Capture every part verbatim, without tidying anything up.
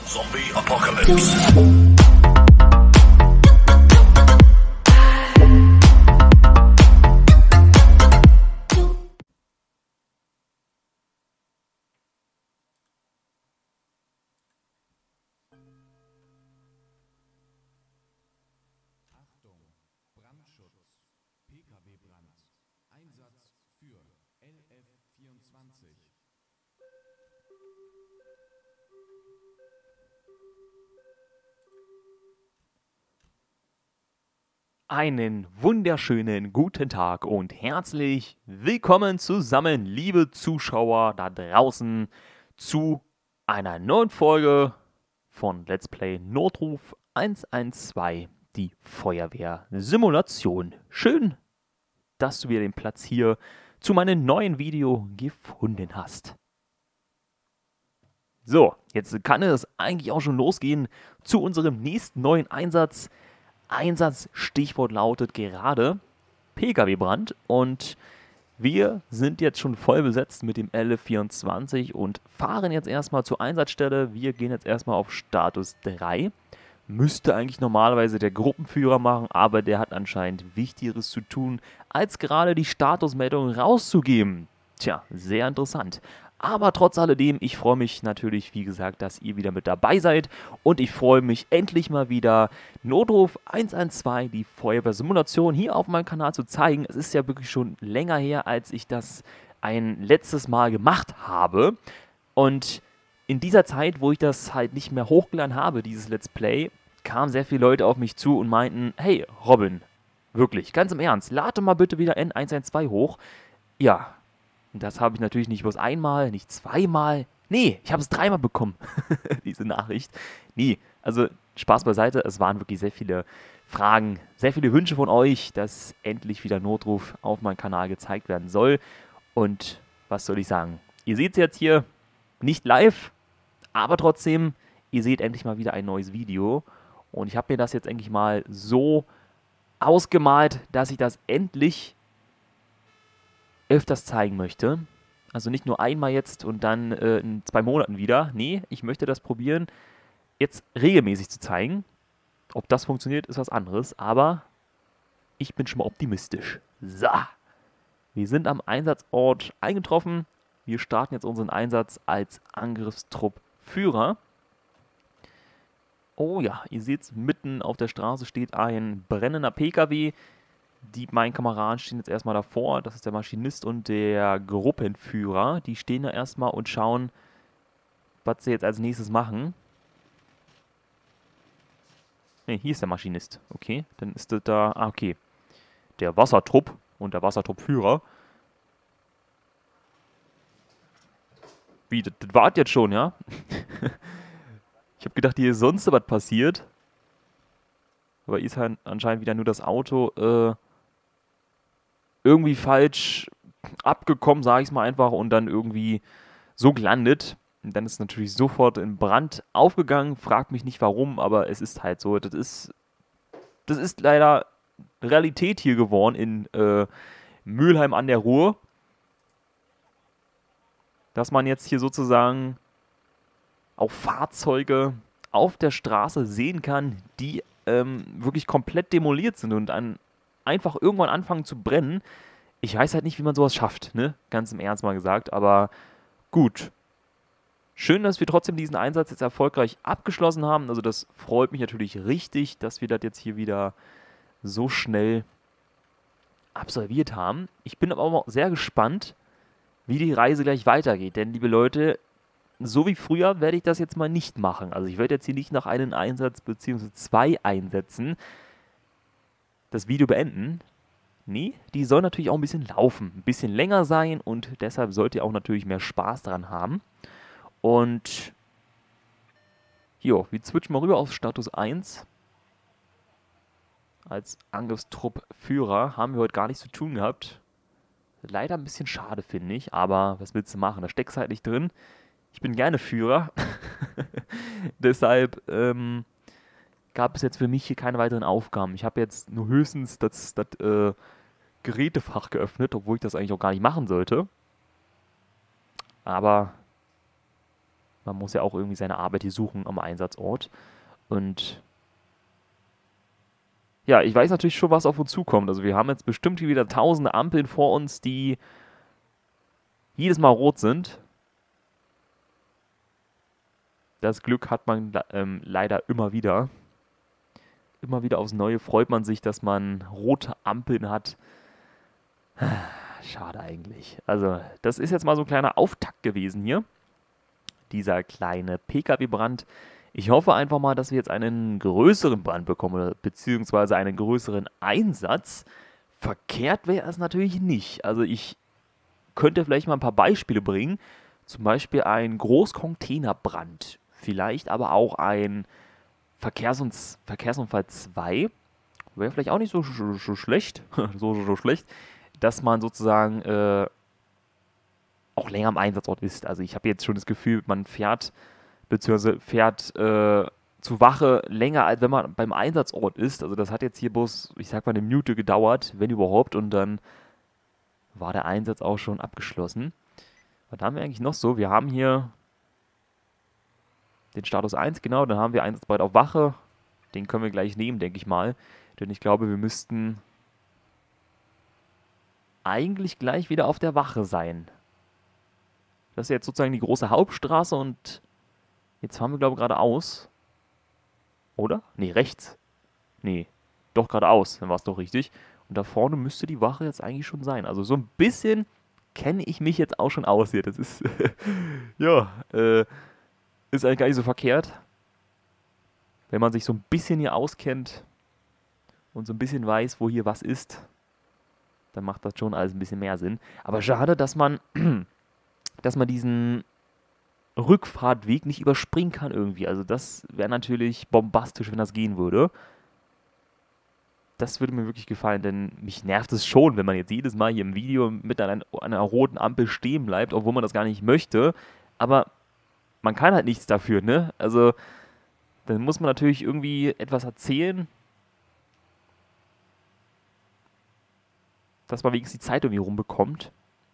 Zombie Apocalypse. Achtung, Brandschutz, P K W-Brand, Einsatz für L F vierundzwanzig. Einen wunderschönen guten Tag und herzlich willkommen zusammen, liebe Zuschauer da draußen, zu einer neuen Folge von Let's Play Notruf eins eins zwei, die Feuerwehr-Simulation. Schön, dass du wieder den Platz hier zu meinem neuen Video gefunden hast. So, jetzt kann es eigentlich auch schon losgehen zu unserem nächsten neuen Einsatz. Einsatzstichwort lautet gerade P K W-Brand und wir sind jetzt schon voll besetzt mit dem L F vierundzwanzig und fahren jetzt erstmal zur Einsatzstelle. Wir gehen jetzt erstmal auf Status drei. Müsste eigentlich normalerweise der Gruppenführer machen, aber der hat anscheinend Wichtigeres zu tun, als gerade die Statusmeldung rauszugeben. Tja, sehr interessant. Aber trotz alledem, ich freue mich natürlich, wie gesagt, dass ihr wieder mit dabei seid. Und ich freue mich endlich mal wieder, Notruf eins eins zwei, die Feuerwehr-Simulation, hier auf meinem Kanal zu zeigen. Es ist ja wirklich schon länger her, als ich das ein letztes Mal gemacht habe. Und in dieser Zeit, wo ich das halt nicht mehr hochgeladen habe, dieses Let's Play, kamen sehr viele Leute auf mich zu und meinten, hey Robin, wirklich, ganz im Ernst, lade mal bitte wieder N eins eins zwei hoch. Ja, das habe ich natürlich nicht bloß einmal, nicht zweimal. Nee, ich habe es dreimal bekommen, diese Nachricht. Nee, also Spaß beiseite, es waren wirklich sehr viele Fragen, sehr viele Wünsche von euch, dass endlich wieder Notruf auf meinem Kanal gezeigt werden soll. Und was soll ich sagen? Ihr seht es jetzt hier nicht live, aber trotzdem, ihr seht endlich mal wieder ein neues Video. Und ich habe mir das jetzt endlich mal so ausgemalt, dass ich das endlich öfters zeigen möchte. Also nicht nur einmal jetzt und dann äh, in zwei Monaten wieder. Nee, ich möchte das probieren, jetzt regelmäßig zu zeigen. Ob das funktioniert, ist was anderes. Aber ich bin schon mal optimistisch. So, wir sind am Einsatzort eingetroffen. Wir starten jetzt unseren Einsatz als Angriffstruppführer. Oh ja, ihr seht es, mitten auf der Straße steht ein brennender P K W. Die meinen Kameraden stehen jetzt erstmal davor. Das ist der Maschinist und der Gruppenführer. Die stehen da erstmal und schauen, was sie jetzt als nächstes machen. Ne, hier ist der Maschinist. Okay, dann ist das da... Ah, okay. Der Wassertrupp und der Wassertruppführer. Wie, das, das war jetzt schon, ja? Ich habe gedacht, hier ist sonst was passiert. Aber hier ist halt anscheinend wieder nur das Auto äh, irgendwie falsch abgekommen, sage ich es mal einfach, und dann irgendwie so gelandet. Und dann ist es natürlich sofort in Brand aufgegangen. Fragt mich nicht warum, aber es ist halt so. Das ist, das ist leider Realität hier geworden in äh, Mülheim an der Ruhr. Dass man jetzt hier sozusagen auch Fahrzeuge auf der Straße sehen kann, die ähm, wirklich komplett demoliert sind und an, einfach irgendwann anfangen zu brennen. Ich weiß halt nicht, wie man sowas schafft, ne? Ganz im Ernst mal gesagt, aber gut. Schön, dass wir trotzdem diesen Einsatz jetzt erfolgreich abgeschlossen haben. Also das freut mich natürlich richtig, dass wir das jetzt hier wieder so schnell absolviert haben. Ich bin aber auch sehr gespannt, wie die Reise gleich weitergeht. Denn, liebe Leute, so wie früher werde ich das jetzt mal nicht machen. Also ich werde jetzt hier nicht nach einem Einsatz bzw. zwei Einsätzen das Video beenden. Nee, die soll natürlich auch ein bisschen laufen, ein bisschen länger sein und deshalb sollt ihr auch natürlich mehr Spaß daran haben. Und jo, wir switchen mal rüber auf Status eins. Als Angriffstruppführer haben wir heute gar nichts zu tun gehabt. Leider ein bisschen schade, finde ich, aber was willst du machen? Da steckst du halt nicht drin. Ich bin gerne Führer. Deshalb ähm, gab es jetzt für mich hier keine weiteren Aufgaben. Ich habe jetzt nur höchstens das, das äh, Gerätefach geöffnet, obwohl ich das eigentlich auch gar nicht machen sollte. Aber Man muss ja auch irgendwie seine Arbeit hier suchen am Einsatzort. Und ja, ich weiß natürlich schon, was auf uns zukommt. Also wir haben jetzt bestimmt hier wieder tausende Ampeln vor uns, die jedes Mal rot sind. Das Glück hat man ähm, leider immer wieder. Immer wieder aufs Neue freut man sich, dass man rote Ampeln hat. Schade eigentlich. Also, das ist jetzt mal so ein kleiner Auftakt gewesen hier. Dieser kleine P K W-Brand. Ich hoffe einfach mal, dass wir jetzt einen größeren Brand bekommen, oder beziehungsweise einen größeren Einsatz. Verkehrt wäre es natürlich nicht. Also, ich könnte vielleicht mal ein paar Beispiele bringen. Zum Beispiel ein Großcontainerbrand. Vielleicht aber auch ein Verkehrsunfall, Verkehrsunfall zwei. Wäre vielleicht auch nicht so, so, so schlecht. so, so, so schlecht. Dass man sozusagen äh, auch länger am Einsatzort ist. Also ich habe jetzt schon das Gefühl, man fährt, beziehungsweise fährt äh, zu Wache länger, als wenn man beim Einsatzort ist. Also das hat jetzt hier bloß, ich sag mal, eine Minute gedauert, wenn überhaupt. Und dann war der Einsatz auch schon abgeschlossen. Was haben wir eigentlich noch so? Wir haben hier den Status eins, genau. Dann haben wir einsatzbereit auf Wache. Den können wir gleich nehmen, denke ich mal. Denn ich glaube, wir müssten eigentlich gleich wieder auf der Wache sein. Das ist jetzt sozusagen die große Hauptstraße und jetzt fahren wir, glaube ich, geradeaus. Oder? Nee, rechts. Nee, doch geradeaus, dann war es doch richtig. Und da vorne müsste die Wache jetzt eigentlich schon sein. Also so ein bisschen kenne ich mich jetzt auch schon aus hier. Das ist, ja, äh, ist eigentlich gar nicht so verkehrt. Wenn man sich so ein bisschen hier auskennt und so ein bisschen weiß, wo hier was ist, dann macht das schon alles ein bisschen mehr Sinn. Aber schade, dass man, dass man diesen Rückfahrtweg nicht überspringen kann irgendwie. Also das wäre natürlich bombastisch, wenn das gehen würde. Das würde mir wirklich gefallen, denn mich nervt es schon, wenn man jetzt jedes Mal hier im Video mit einer, einer roten Ampel stehen bleibt, obwohl man das gar nicht möchte. Aber man kann halt nichts dafür, ne? Also dann muss man natürlich irgendwie etwas erzählen, dass man wenigstens die Zeit irgendwie rumbekommt.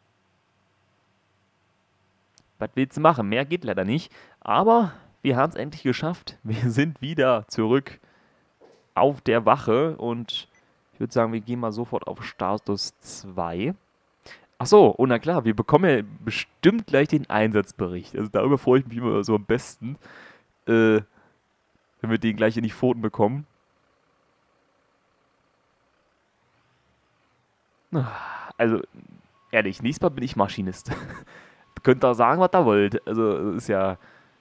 Was willst du machen? Mehr geht leider nicht. Aber wir haben es endlich geschafft. Wir sind wieder zurück auf der Wache. Und ich würde sagen, wir gehen mal sofort auf Status zwei. Achso, und na klar, wir bekommen ja bestimmt gleich den Einsatzbericht. Also darüber freue ich mich immer so am besten, äh, wenn wir den gleich in die Pfoten bekommen. Also, ehrlich, nächstes Mal bin ich Maschinist. Könnt ihr sagen, was ihr wollt. Also, das ist ja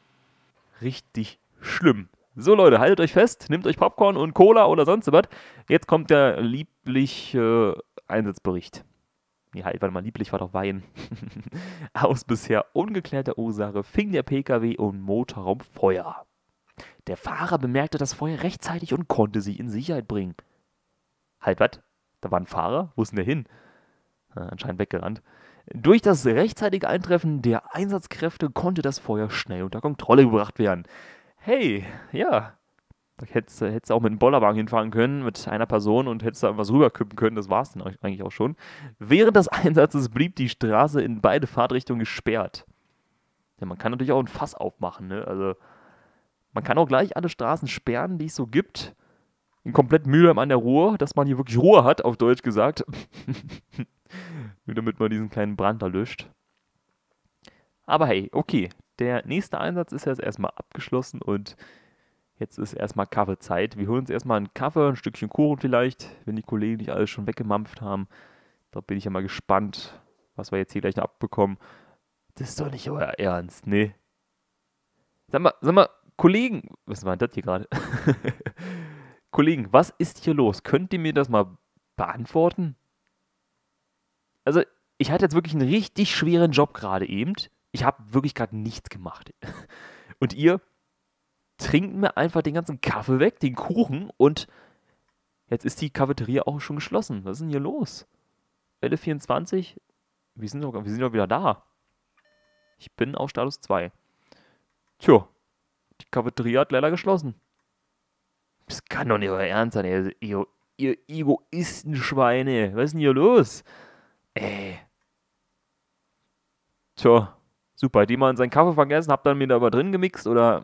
richtig schlimm. So, Leute, haltet euch fest, nehmt euch Popcorn und Cola oder sonst was. Jetzt kommt der liebliche äh, Einsatzbericht. Nee, halt, warte mal, lieblich war doch Wein. Aus bisher ungeklärter Ursache fing der P K W im Motorraum Feuer. Der Fahrer bemerkte das Feuer rechtzeitig und konnte sich in Sicherheit bringen. Halt, was? Da war ein Fahrer? Wo ist denn der hin? Ja, anscheinend weggerannt. Durch das rechtzeitige Eintreffen der Einsatzkräfte konnte das Feuer schnell unter Kontrolle gebracht werden. Hey, ja. Da hättest du auch mit einem Bollerwagen hinfahren können, mit einer Person und hättest da was rüberkippen können. Das war es dann eigentlich auch schon. Während des Einsatzes blieb die Straße in beide Fahrtrichtungen gesperrt. Ja, man kann natürlich auch ein Fass aufmachen, ne? Also, man kann auch gleich alle Straßen sperren, die es so gibt. Komplett Mülheim an der Ruhr, dass man hier wirklich Ruhe hat, auf Deutsch gesagt. Nur damit man diesen kleinen Brand da löscht. Aber hey, okay. Der nächste Einsatz ist jetzt erstmal abgeschlossen und jetzt ist erstmal Kaffeezeit. Wir holen uns erstmal einen Kaffee, ein Stückchen Kuchen vielleicht, wenn die Kollegen nicht alles schon weggemampft haben. Da bin ich ja mal gespannt, was wir jetzt hier gleich noch abbekommen. Das ist doch nicht euer Ernst, ne? Sag mal, sag mal, Kollegen, was war denn das hier gerade? Kollegen, was ist hier los? Könnt ihr mir das mal beantworten? Also, ich hatte jetzt wirklich einen richtig schweren Job gerade eben. Ich habe wirklich gerade nichts gemacht. Und ihr trinkt mir einfach den ganzen Kaffee weg, den Kuchen und jetzt ist die Cafeteria auch schon geschlossen. Was ist denn hier los? Welle vierundzwanzig? Wir sind doch, wir sind doch wieder da. Ich bin auf Status zwei. Tja, die Cafeteria hat leider geschlossen. Das kann doch nicht euer Ernst sein, ey. Ihr, ihr Egoistenschweine. Was ist denn hier los? Ey. Tja, Super, hat jemand seinen Kaffee vergessen? Habt ihr mir da aber drin gemixt oder...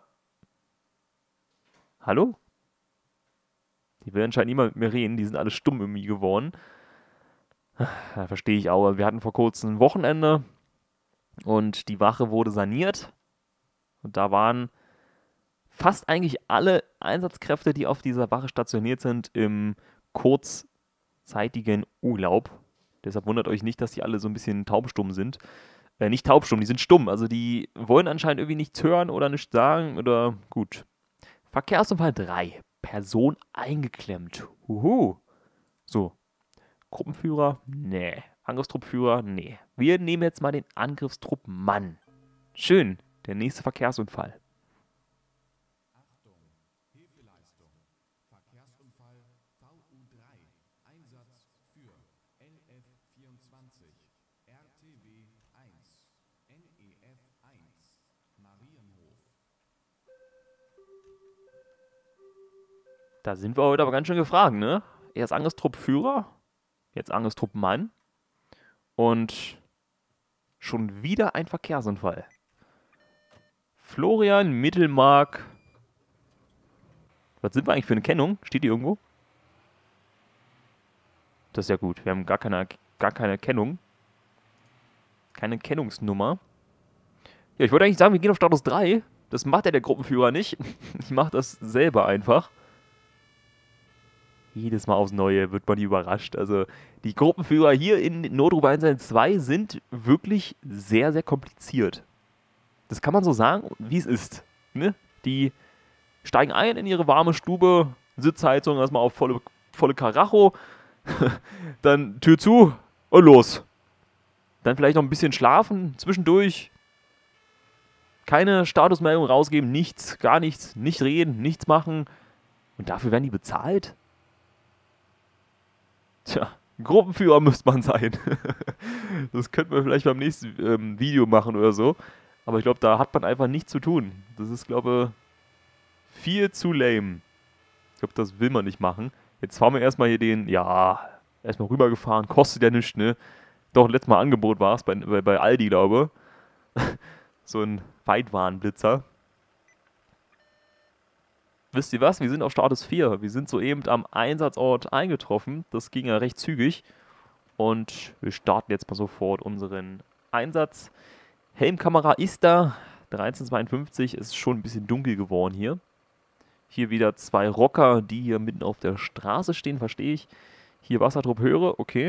Hallo? Die will anscheinend niemand mit mir reden. Die sind alle stumm irgendwie geworden. Ja, verstehe ich auch. Wir hatten vor kurzem ein Wochenende und die Wache wurde saniert. Und da waren fast eigentlich alle Einsatzkräfte, die auf dieser Wache stationiert sind, im kurzzeitigen Urlaub. Deshalb wundert euch nicht, dass die alle so ein bisschen taubstumm sind. Äh, nicht taubstumm, die sind stumm. Also die wollen anscheinend irgendwie nichts hören oder nichts sagen oder gut. Verkehrsunfall drei. Person eingeklemmt. Huhu. So. Gruppenführer? Nee. Angriffstruppführer? Nee. Wir nehmen jetzt mal den Angriffstrupp Mann. Schön. Der nächste Verkehrsunfall. Achtung, Hilfeleistung. Verkehrsunfall V U drei. Einsatz für L F vierundzwanzig, R T W eins, N E F eins, Marienhof. Da sind wir heute aber ganz schön gefragt, ne? Erst Angriffstruppführer, jetzt Angriffstrupp Mann und schon wieder ein Verkehrsunfall. Florian Mittelmark. Was sind wir eigentlich für eine Kennung? Steht die irgendwo? Das ist ja gut. Wir haben gar keine, gar keine Kennung. Keine Kennungsnummer. Ja, ich wollte eigentlich sagen, wir gehen auf Status drei. Das macht ja der Gruppenführer nicht. Ich mache das selber einfach. Jedes Mal aufs Neue wird man überrascht. Also die Gruppenführer hier in Notruf eins eins zwei sind wirklich sehr, sehr kompliziert. Das kann man so sagen, wie es ist. Ne? Die steigen ein in ihre warme Stube, Sitzheizung erstmal auf volle, volle Karacho, dann Tür zu und los. Dann vielleicht noch ein bisschen schlafen zwischendurch. Keine Statusmeldung rausgeben, nichts, gar nichts, nicht reden, nichts machen. Und dafür werden die bezahlt? Tja, Gruppenführer müsste man sein. Das könnten wir vielleicht beim nächsten ähm, Video machen oder so. Aber ich glaube, da hat man einfach nichts zu tun. Das ist, glaube ich, viel zu lame. Ich glaube, das will man nicht machen. Jetzt fahren wir erstmal hier den, ja, erstmal rübergefahren. Kostet ja nichts, ne? Doch, letztes Mal Angebot war es bei, bei, bei Aldi, glaube ich. So ein Weitwarenblitzer. Wisst ihr was? Wir sind auf Status vier. Wir sind soeben am Einsatzort eingetroffen. Das ging ja recht zügig. Und wir starten jetzt mal sofort unseren Einsatz. Helmkamera ist da. dreizehn zweiundfünfzig ist schon ein bisschen dunkel geworden hier. Hier wieder zwei Rocker, die hier mitten auf der Straße stehen, verstehe ich. Hier Wassertrupp höre, okay.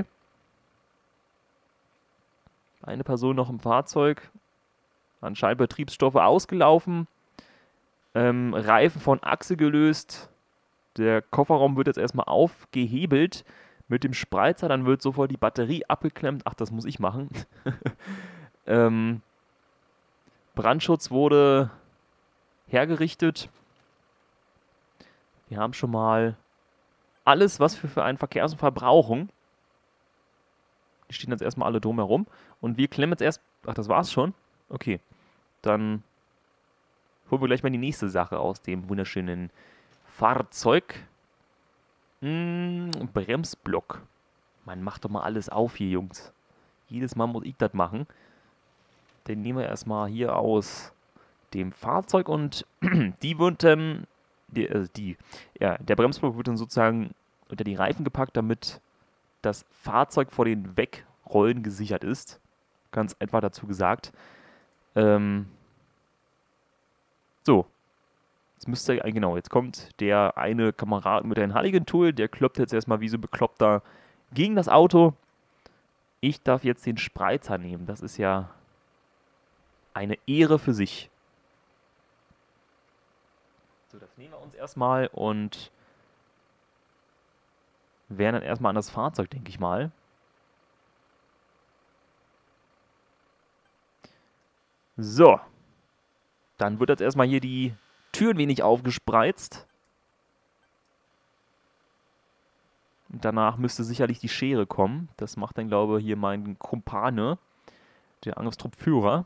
Eine Person noch im Fahrzeug. Anscheinend Betriebsstoffe ausgelaufen. Ähm, Reifen von Achse gelöst. Der Kofferraum wird jetzt erstmal aufgehebelt mit dem Spreizer. Dann wird sofort die Batterie abgeklemmt. Ach, das muss ich machen. ähm, Brandschutz wurde hergerichtet. Wir haben schon mal alles, was wir für einen Verkehrsunfall brauchen. Die stehen jetzt erstmal alle drumherum. Und wir klemmen jetzt erst... Ach, das war's schon? Okay. Dann holen wir gleich mal die nächste Sache aus dem wunderschönen Fahrzeug. Hm, Bremsblock. Man, macht doch mal alles auf hier, Jungs. Jedes Mal muss ich das machen. Den nehmen wir erstmal hier aus dem Fahrzeug und die wird, ähm, die, also die, ja, der Bremsblock wird dann sozusagen unter die Reifen gepackt, damit das Fahrzeug vor den Wegrollen gesichert ist. Ganz einfach dazu gesagt. Ähm, so. Jetzt müsste, genau, jetzt kommt der eine Kamerad mit einem Halligen-Tool, der kloppt jetzt erstmal wie so bekloppter gegen das Auto. Ich darf jetzt den Spreizer nehmen. Das ist ja eine Ehre für sich. So, das nehmen wir uns erstmal und werden dann erstmal an das Fahrzeug, denke ich mal. So. Dann wird jetzt erstmal hier die Tür ein wenig aufgespreizt. Und danach müsste sicherlich die Schere kommen. Das macht dann, glaube ich, hier mein Kumpane, der Angriffstruppführer.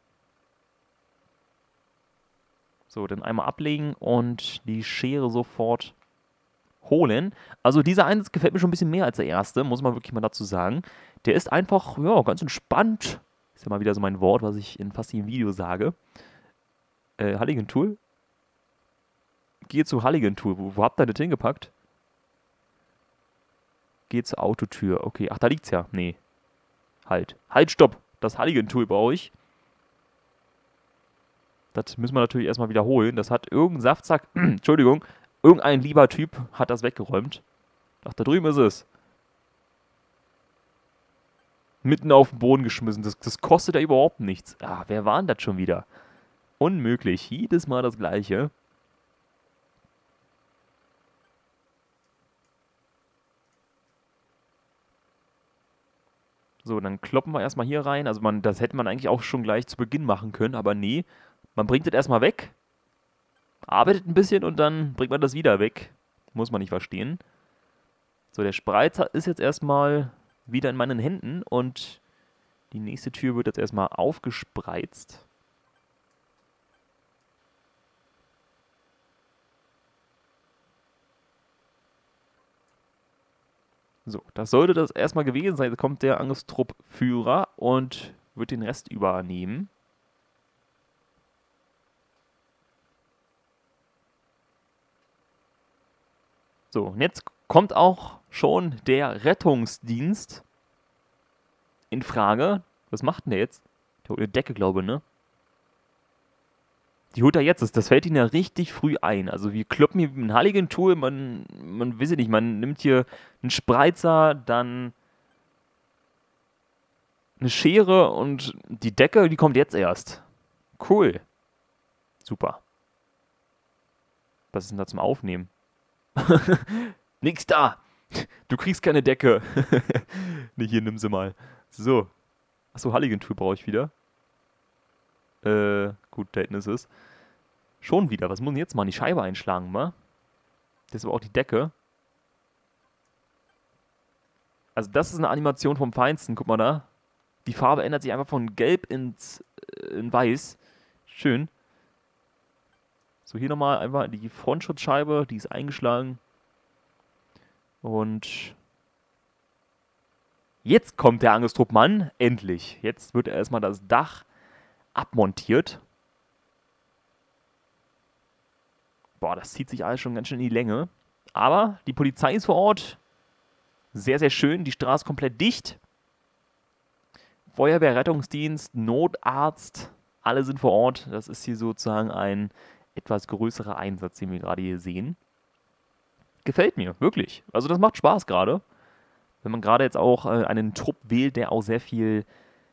So, dann einmal ablegen und die Schere sofort holen. Also dieser Einsatz gefällt mir schon ein bisschen mehr als der erste, muss man wirklich mal dazu sagen. Der ist einfach, ja, ganz entspannt, Ist ja mal wieder so mein Wort, was ich in fast jedem Video sage. Äh, Halligan Tool. Geh zu Halligan Tool. Wo, wo habt ihr das hingepackt? Geh zur Autotür. Okay, ach, da liegt's ja. Nee. Halt. Halt, stopp. Das Halligan Tool brauche ich. Das müssen wir natürlich erstmal wiederholen. Das hat irgendein Saftsack, Entschuldigung, irgendein lieber Typ hat das weggeräumt. Ach, da drüben ist es. Mitten auf den Boden geschmissen. Das, das kostet ja überhaupt nichts. Ah, wer war denn das schon wieder? Unmöglich. Jedes Mal das Gleiche. So, dann kloppen wir erstmal hier rein. Also man, das hätte man eigentlich auch schon gleich zu Beginn machen können, aber nee. Man bringt das erstmal weg, arbeitet ein bisschen und dann bringt man das wieder weg. Muss man nicht verstehen. So, der Spreizer ist jetzt erstmal wieder in meinen Händen und die nächste Tür wird jetzt erstmal aufgespreizt. So, das sollte das erstmal gewesen sein. Jetzt kommt der Angriffstruppführer und wird den Rest übernehmen. So, und jetzt kommt auch schon der Rettungsdienst in Frage. Was macht denn der jetzt? Der holt eine Decke, glaube ich, ne? Die holt er jetzt. Das fällt ihm ja richtig früh ein. Also wir kloppen hier mit einem Halligan Tool. Man, man weiß ja nicht, man nimmt hier einen Spreizer, dann eine Schere und die Decke, die kommt jetzt erst. Cool. Super. Was ist denn da zum Aufnehmen? Nix da. Du kriegst keine Decke. Ne, hier, nimm sie mal. So. Achso, Halligan Tool brauche ich wieder. Äh, gut, da hinten ist es. Schon wieder. Was muss denn jetzt machen? Die Scheibe einschlagen, wa? Das ist aber auch die Decke. Also das ist eine Animation vom Feinsten. Guck mal da. Die Farbe ändert sich einfach von gelb ins äh, in weiß. Schön. So, hier nochmal einfach die Frontschutzscheibe. Die ist eingeschlagen. Und jetzt kommt der Angriffstruppmann. Endlich. Jetzt wird erstmal das Dach abmontiert. Boah, das zieht sich alles schon ganz schön in die Länge. Aber die Polizei ist vor Ort. Sehr, sehr schön. Die Straße komplett dicht. Feuerwehr, Rettungsdienst, Notarzt. Alle sind vor Ort. Das ist hier sozusagen ein etwas größerer Einsatz, den wir gerade hier sehen. Gefällt mir, wirklich. Also das macht Spaß gerade. Wenn man gerade jetzt auch äh, einen Trupp wählt, der auch sehr viel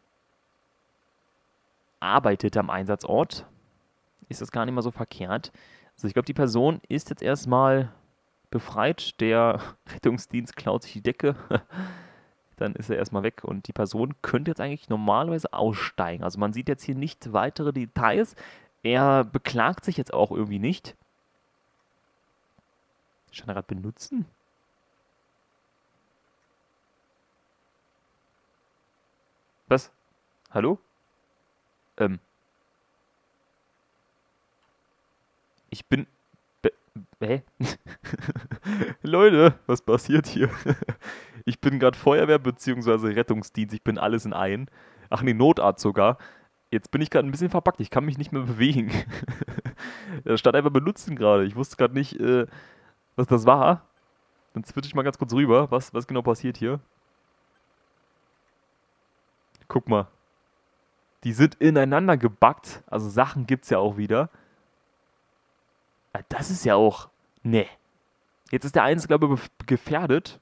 arbeitet am Einsatzort, ist das gar nicht mal so verkehrt. Also ich glaube, die Person ist jetzt erstmal befreit. Der Rettungsdienst klaut sich die Decke. Dann ist er erstmal weg und die Person könnte jetzt eigentlich normalerweise aussteigen. Also man sieht jetzt hier nicht weitere Details. Er beklagt sich jetzt auch irgendwie nicht. Ich kann er gerade benutzen? Was? Hallo? Ähm. Ich bin... Be hä? Leute, was passiert hier? Ich bin gerade Feuerwehr bzw. Rettungsdienst. Ich bin alles in einem. Ach nee, Notarzt sogar. Jetzt bin ich gerade ein bisschen verpackt. Ich kann mich nicht mehr bewegen. Da stand einfach benutzen gerade. Ich wusste gerade nicht, äh, was das war. Dann switche ich mal ganz kurz rüber, was, was genau passiert hier. Guck mal. Die sind ineinander gebackt. Also Sachen gibt es ja auch wieder. Ja, das ist ja auch... Nee. Jetzt ist der eine, glaube ich, gefährdet.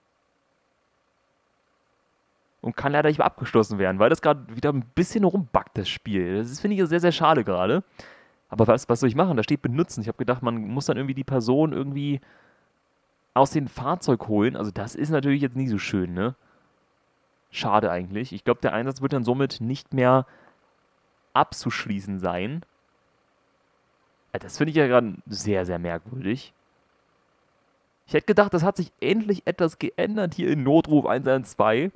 Und kann leider nicht mehr abgeschlossen werden, weil das gerade wieder ein bisschen rumbackt, das Spiel. Das finde ich sehr, sehr schade gerade. Aber was, was soll ich machen? Da steht benutzen. Ich habe gedacht, man muss dann irgendwie die Person irgendwie aus dem Fahrzeug holen. Also das ist natürlich jetzt nicht so schön, ne? Schade eigentlich. Ich glaube, der Einsatz wird dann somit nicht mehr abzuschließen sein. Ja, das finde ich ja gerade sehr, sehr merkwürdig. Ich hätte gedacht, das hat sich endlich etwas geändert hier in Notruf eins eins zwei.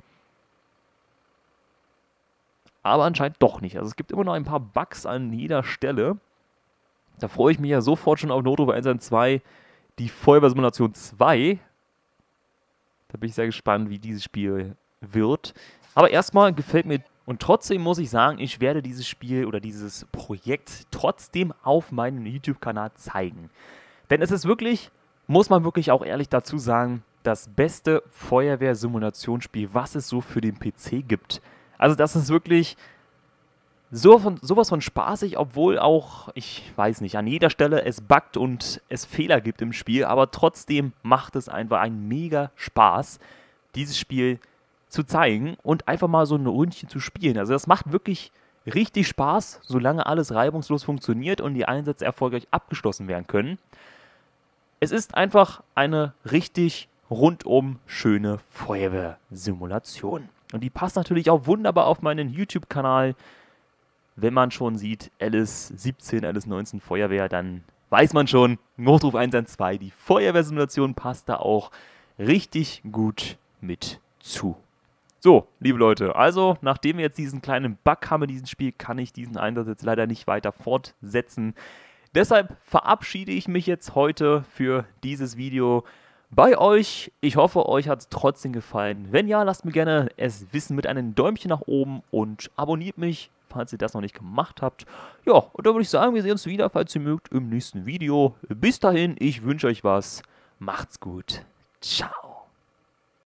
Aber anscheinend doch nicht. Also es gibt immer noch ein paar Bugs an jeder Stelle. Da freue ich mich ja sofort schon auf Notruf eins eins zwei. Die Feuerwehrsimulation zwei. Da bin ich sehr gespannt, wie dieses Spiel wird. Aber erstmal gefällt mir Und trotzdem muss ich sagen, ich werde dieses Spiel oder dieses Projekt trotzdem auf meinem YouTube-Kanal zeigen. Denn es ist wirklich, muss man wirklich auch ehrlich dazu sagen, das beste Feuerwehr-Simulationsspiel, was es so für den P C gibt. Also das ist wirklich so von, sowas von spaßig, obwohl auch, ich weiß nicht, an jeder Stelle es buggt und es Fehler gibt im Spiel, aber trotzdem macht es einfach einen mega Spaß, dieses Spiel zu zeigen und einfach mal so ein Rundchen zu spielen. Also das macht wirklich richtig Spaß, solange alles reibungslos funktioniert und die Einsätze erfolgreich abgeschlossen werden können. Es ist einfach eine richtig rundum schöne Feuerwehrsimulation. Und die passt natürlich auch wunderbar auf meinen YouTube-Kanal. Wenn man schon sieht, L S siebzehn, L S neunzehn Feuerwehr, dann weiß man schon, Notruf eins eins zwei, die Feuerwehrsimulation passt da auch richtig gut mit zu. So, liebe Leute, also nachdem wir jetzt diesen kleinen Bug haben in diesem Spiel, kann ich diesen Einsatz jetzt leider nicht weiter fortsetzen. Deshalb verabschiede ich mich jetzt heute für dieses Video bei euch. Ich hoffe, euch hat es trotzdem gefallen. Wenn ja, lasst mir gerne es wissen mit einem Däumchen nach oben und abonniert mich, falls ihr das noch nicht gemacht habt. Ja, und dann würde ich sagen, wir sehen uns wieder, falls ihr mögt, im nächsten Video. Bis dahin, ich wünsche euch was. Macht's gut. Ciao.